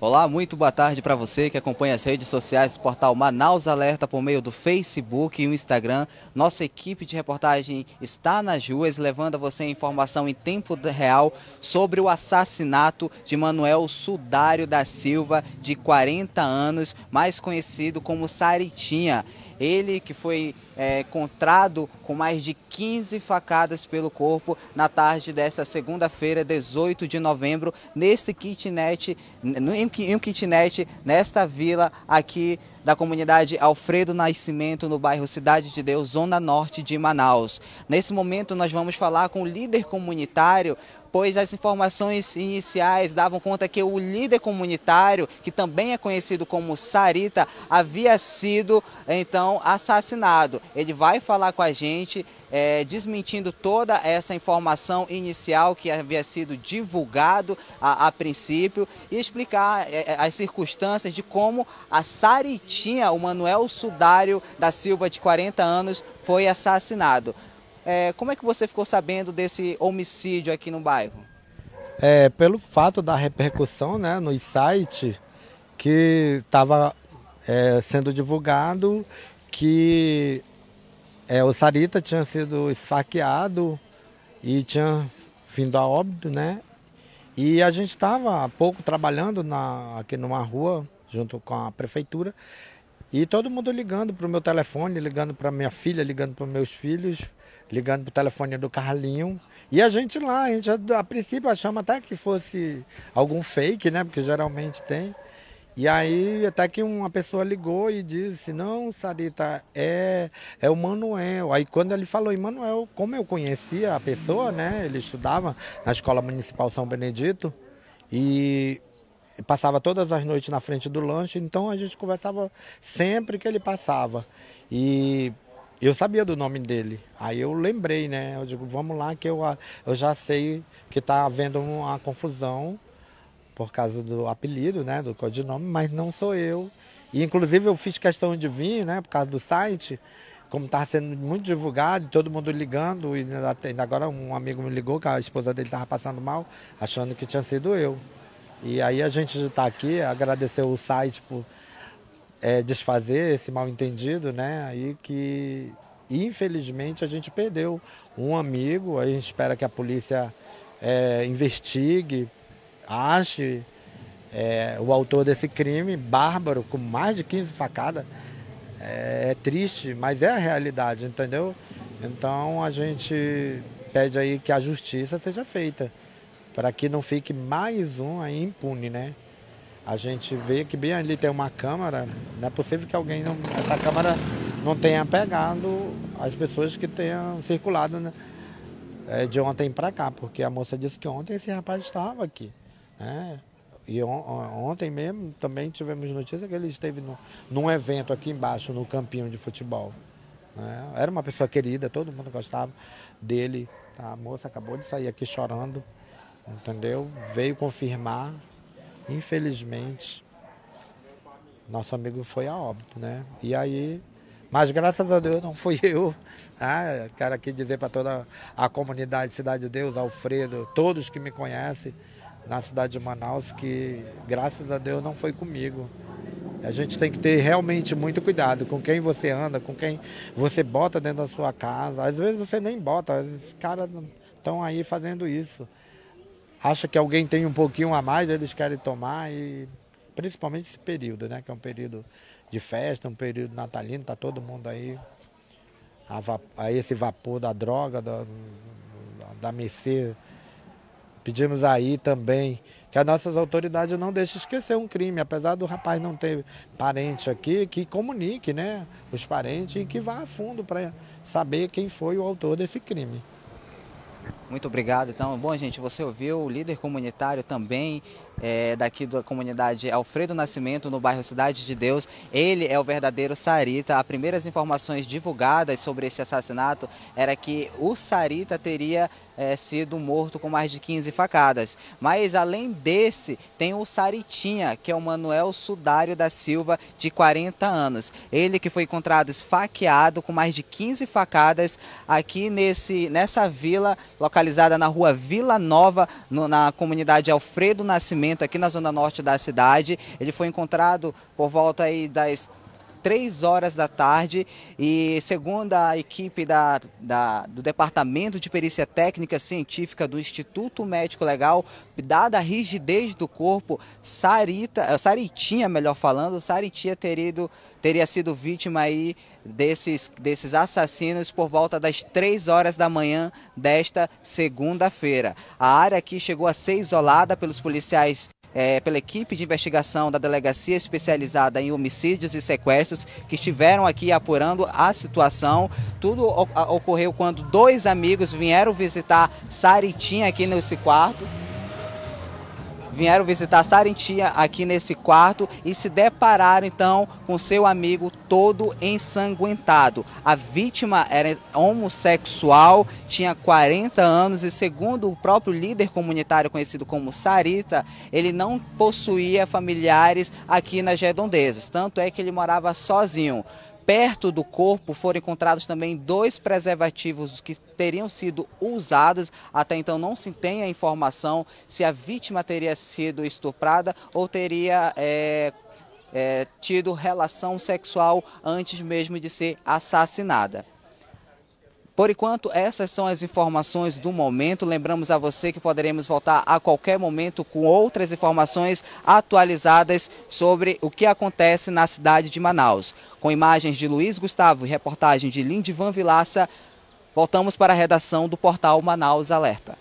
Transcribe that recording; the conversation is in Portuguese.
Olá, muito boa tarde para você que acompanha as redes sociais do portal Manaus Alerta por meio do Facebook e o Instagram. Nossa equipe de reportagem está nas ruas levando a você informação em tempo real sobre o assassinato de Manuel Sudário da Silva, de 40 anos, mais conhecido como Saritinha. Ele que foi encontrado com mais de 15 facadas pelo corpo na tarde desta segunda-feira, 18 de novembro, neste kitnet, em um kitnet nesta vila aqui da comunidade Alfredo Nascimento, no bairro Cidade de Deus, zona norte de Manaus. Nesse momento nós vamos falar com o líder comunitário, pois as informações iniciais davam conta que o líder comunitário, que também é conhecido como Sarita, havia sido então assassinado. Ele vai falar com a gente, desmentindo toda essa informação inicial que havia sido divulgado a princípio, e explicar as circunstâncias de como a Saritinha, o Manuel Sudário da Silva, de 40 anos, foi assassinado. Como é que você ficou sabendo desse homicídio aqui no bairro? Pelo fato da repercussão, né, nos sites que estava sendo divulgado que o Sarita tinha sido esfaqueado e tinha vindo a óbito, né? E a gente estava há pouco trabalhando aqui numa rua, junto com a prefeitura, e todo mundo ligando para o meu telefone, ligando para minha filha, ligando para meus filhos, ligando para o telefone do Carlinho. E a gente lá, a princípio achamos até que fosse algum fake, né? Porque geralmente tem. E aí até que uma pessoa ligou e disse: não, Sarita, é o Manuel. Aí quando ele falou em Manuel, como eu conhecia a pessoa, né? Ele estudava na Escola Municipal São Benedito e passava todas as noites na frente do lanche, então a gente conversava sempre que ele passava. E eu sabia do nome dele. Aí eu lembrei, né? Eu digo, vamos lá que eu já sei que está havendo uma confusão por causa do apelido, né, do codinome, mas não sou eu. E inclusive eu fiz questão de vir, né, por causa do site, como estava sendo muito divulgado, todo mundo ligando, e ainda agora um amigo me ligou que a esposa dele estava passando mal, achando que tinha sido eu. E aí a gente está aqui, agradecer o site por desfazer esse mal-entendido, né, aí que infelizmente a gente perdeu um amigo. A gente espera que a polícia investigue, ache o autor desse crime bárbaro, com mais de 15 facadas. É triste, mas é a realidade, entendeu? Então a gente pede aí que a justiça seja feita, para que não fique mais um aí impune, né? A gente vê que bem ali tem uma câmera, não é possível que essa câmera não tenha pegado as pessoas que tenham circulado, né, de ontem para cá, porque a moça disse que ontem esse rapaz estava aqui. E ontem mesmo também tivemos notícia que ele esteve num evento aqui embaixo, no campinho de futebol. Era uma pessoa querida, todo mundo gostava dele. A moça acabou de sair aqui chorando, entendeu? Veio confirmar, infelizmente, nosso amigo foi a óbito, né? E aí, mas graças a Deus não fui eu. Quero aqui dizer para toda a comunidade Cidade de Deus, Alfredo, todos que me conhecem na cidade de Manaus, que graças a Deus não foi comigo. A gente tem que ter realmente muito cuidado com quem você anda, com quem você bota dentro da sua casa. Às vezes você nem bota, os caras estão aí fazendo isso. Acha que alguém tem um pouquinho a mais, eles querem tomar, e principalmente esse período, né? Que é um período de festa, um período natalino, tá todo mundo aí a esse vapor da droga, da mercê. Pedimos aí também que as nossas autoridades não deixem esquecer um crime, apesar do rapaz não ter parente aqui, que comunique, né, os parentes, e que vá a fundo para saber quem foi o autor desse crime. Muito obrigado. Então, bom, gente, você ouviu o líder comunitário também daqui da comunidade Alfredo Nascimento, no bairro Cidade de Deus. Ele é o verdadeiro Sarita. As primeiras informações divulgadas sobre esse assassinato era que o Sarita teria sido morto com mais de 15 facadas. Mas além desse, tem o Saritinha, que é o Manuel Sudário da Silva, de 40 anos. Ele que foi encontrado esfaqueado com mais de 15 facadas aqui nessa vila localizada localizada na rua Vila Nova, na comunidade Alfredo Nascimento, aqui na zona norte da cidade. Ele foi encontrado por volta aí das 3 horas da tarde e, segundo a equipe do Departamento de Perícia Técnica Científica do Instituto Médico Legal, dada a rigidez do corpo, Saritinha, melhor falando, Saritinha teria sido vítima aí desses assassinos por volta das 3 horas da manhã desta segunda-feira. A área aqui chegou a ser isolada pelos policiais, pela equipe de investigação da Delegacia Especializada em Homicídios e Sequestros, que estiveram aqui apurando a situação. Tudo ocorreu quando 2 amigos vieram visitar Saritinha aqui nesse quarto. E se depararam então com seu amigo todo ensanguentado. A vítima era homossexual, tinha 40 anos e, segundo o próprio líder comunitário conhecido como Sarita, ele não possuía familiares aqui nas redondezas, tanto é que ele morava sozinho. Perto do corpo foram encontrados também 2 preservativos que teriam sido usados. Até então não se tem a informação se a vítima teria sido estuprada ou teria tido relação sexual antes mesmo de ser assassinada. Por enquanto, essas são as informações do momento. Lembramos a você que poderemos voltar a qualquer momento com outras informações atualizadas sobre o que acontece na cidade de Manaus. Com imagens de Luiz Gustavo e reportagem de Lindivan Vilaça, voltamos para a redação do portal Manaus Alerta.